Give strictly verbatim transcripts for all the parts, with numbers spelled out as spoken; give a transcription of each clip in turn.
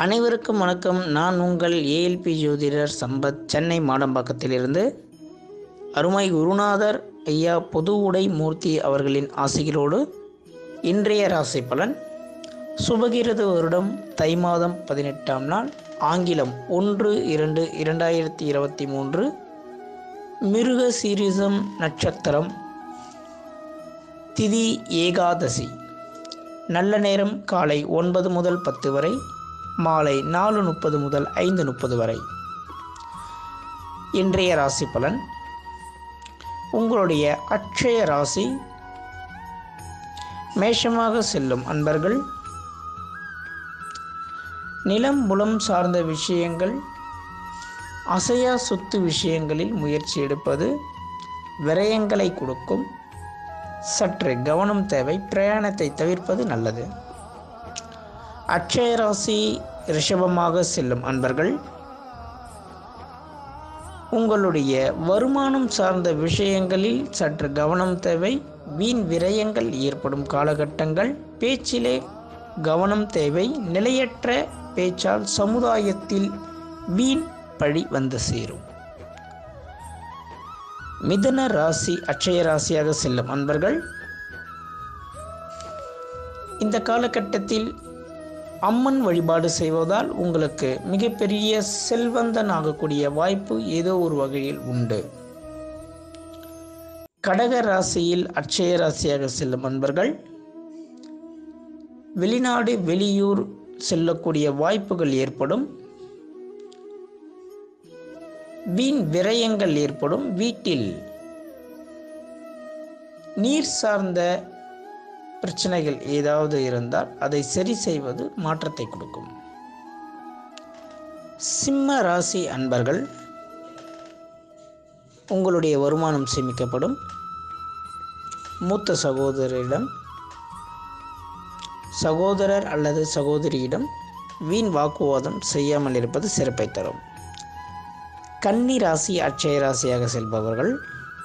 அனைவருக்கும் வணக்கம். நான் உங்கள் ஏஎல்பி ஜோதிடர் சம்பத், சென்னை மாடம்பாக்கத்திலிருந்து. அருமை குருநாதர் ஐயா பொது உடை மூர்த்தி அவர்களின் ஆசிகளோடு இன்றைய ராசி பலன். சுபகிருது வருடம் தை மாதம் பதினெட்டாம் நாள், ஆங்கிலம் ஒன்று இரண்டு இரண்டாயிரத்தி இருபத்தி மூன்று, மிருக சீரிசம் நட்சத்திரம், திதி ஏகாதசி. நல்ல நேரம் காலை ஒன்பது முதல் பத்து வரை, மாலை நாலு முப்பது முதல் ஐந்து முப்பது வரை. இன்றைய ராசி பலன். உங்களுடைய அட்சய ராசி மேஷமாக செல்லும் அன்பர்கள், நிலம் புலம் சார்ந்த விஷயங்கள், அசையா சொத்து விஷயங்களில் முயற்சி எடுப்பது விரயங்களை கொடுக்கும். சற்று கவனம் தேவை. பிரயாணத்தை தவிர்ப்பது நல்லது. அட்சய ராசி ரிஷபமாக செல்லும் அன்பர்கள், உங்களுடைய வருமானம் சார்ந்த விஷயங்களில் சற்று கவனம் தேவை. வீண் விரயங்கள் ஏற்படும் காலகட்டங்கள். பேச்சிலே கவனம் தேவை. நிலையற்ற பேச்சால் சமுதாயத்தில் வீண் பழி வந்து சேரும். மிதுன ராசி அட்சய ராசியாக செல்லும் அன்பர்கள், இந்த காலகட்டத்தில் அம்மன் வழிபாடு செய்வதால் உங்களுக்கு மிகப்பெரிய செல்வந்தன் ஆகக்கூடிய வாய்ப்பு ஏதோ ஒரு வகையில் உண்டு. கடக ராசியில் அட்சய ராசியாக செல்லும் அன்பர்கள், வெளிநாடு வெளியூர் செல்லக்கூடிய வாய்ப்புகள் ஏற்படும். வீண் விரயங்கள் ஏற்படும். வீட்டில் நீர் சார்ந்த பிரச்சனைகள் ஏதாவது இருந்தால் அதை சரி செய்வது மாற்றத்தை கொடுக்கும். சிம்ம ராசி அன்பர்கள், உங்களுடைய வருமானம் சேமிக்கப்படும். மூத்த சகோதரிடம் சகோதரர் அல்லது சகோதரியிடம் வீண் வாக்குவாதம் செய்யாமல் இருப்பது சிறப்பை தரும். கன்னி ராசி அட்சய ராசியாக செல்பவர்கள்,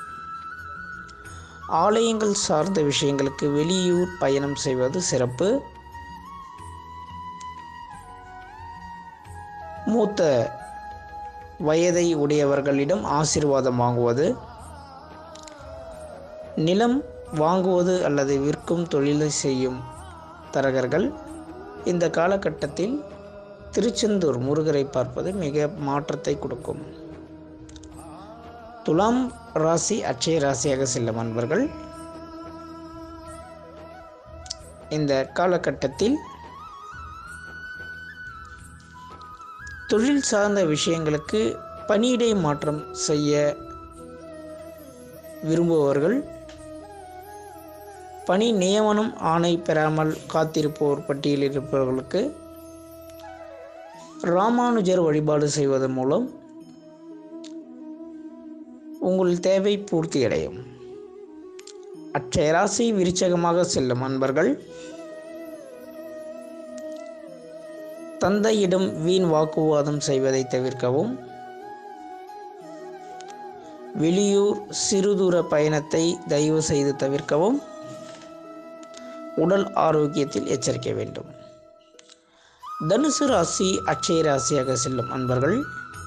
ஆலயங்கள் சார்ந்த விஷயங்களுக்கு வெளியூர் பயணம் செய்வது சிறப்பு. மூத்த வயதை உடையவர்களிடம் ஆசீர்வாதம் வாங்குவது, நிலம் வாங்குவது அல்லது விற்கும் தொழிலை செய்யும் தரகர்கள் இந்த காலகட்டத்தில் திருச்செந்தூர் முருகரை பார்ப்பது மிக மாற்றத்தை கொடுக்கும். துலாம் ராசி அட்சய ராசியாக செல்லும் அன்பர்கள், இந்த காலகட்டத்தில் தொழில் சார்ந்த விஷயங்களுக்கு பணியிடை மாற்றம் செய்ய விரும்புபவர்கள், பணி நியமனம் ஆணை பெறாமல் காத்திருப்போர் பட்டியலில் இருப்பவர்களுக்கு ராமானுஜர் வழிபாடு செய்வதன் மூலம் உங்கள் தேவை பூர்த்தியடையும். அட்சய ராசி விருச்சகமாக செல்லும் அன்பர்கள், தந்தையிடம் வீண் வாக்குவாதம் செய்வதை தவிர்க்கவும். வெளியூர் சிறுதூர பயணத்தை தயவு செய்து தவிர்க்கவும். உடல் ஆரோக்கியத்தில் எச்சரிக்கை வேண்டும். தனுசு ராசி அட்சய ராசியாக செல்லும் அன்பர்கள்,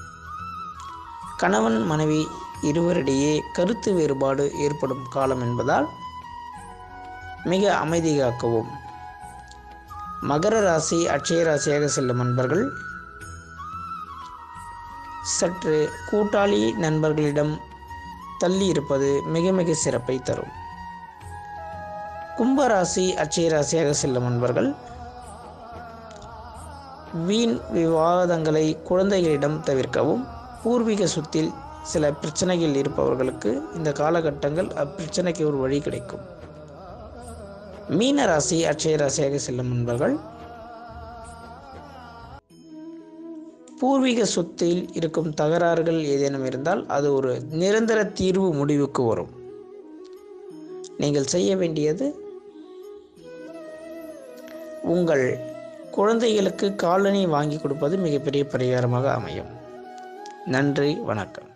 கணவன் மனைவி இருவரிடையே கருத்து வேறுபாடு ஏற்படும் காலம் என்பதால் மிக அமைதி காக்கவும். மகர ராசி அட்சய ராசியாக செல்லும் அன்பர்கள், சற்று கூட்டாளி நண்பர்களிடம் தள்ளி இருப்பது மிக மிக சிறப்பை தரும். கும்பராசி அட்சய ராசியாக செல்லும் அன்பர்கள், வீண் விவாதங்களை குழந்தைகளிடம் தவிர்க்கவும். பூர்வீக சொத்தில் சில பிரச்சனைகள் இருப்பவர்களுக்கு இந்த காலகட்டங்கள் அப்பிரச்சனைக்கு ஒரு வழி கிடைக்கும். மீன ராசி அட்சய ராசியாக செல்லும் நண்பர்கள், பூர்வீக சொத்தில் இருக்கும் தகராறுகள் ஏதேனும் இருந்தால் அது ஒரு நிரந்தர தீர்வு முடிவுக்கு வரும். நீங்கள் செய்ய வேண்டியது, உங்கள் குழந்தைகளுக்கு காலணி வாங்கி கொடுப்பது மிகப்பெரிய பரிகாரமாக அமையும். நன்றி, வணக்கம்.